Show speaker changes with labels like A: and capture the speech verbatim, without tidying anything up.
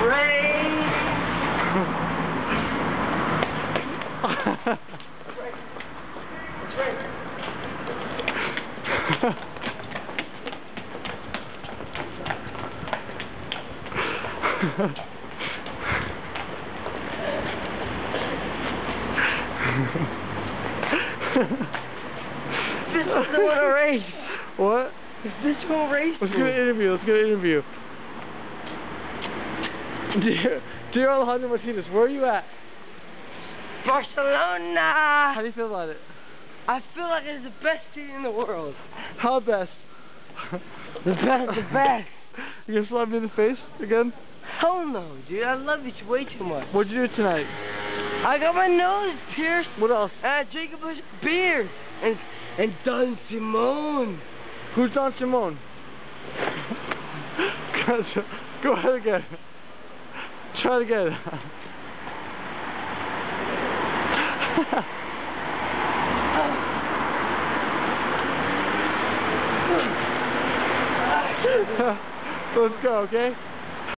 A: race. This doesn't want to race.
B: What?
A: This bitch won't race.
B: Let's get an interview. Let's get an interview. Dear, dear Alejandro Martinez, where are you at?
A: Barcelona.
B: How do you feel about it?
A: I feel like it's the best city in the world.
B: How best?
A: The best, the best.
B: You gonna slap me in the face again?
A: Hell no, dude. I love you way too much.
B: What'd you do tonight?
A: I got my nose pierced.
B: What else?
A: And I drank a bunch of beer. And and Don Simone.
B: Who's Don Simone? Go ahead again. Try it again. Let's go, okay?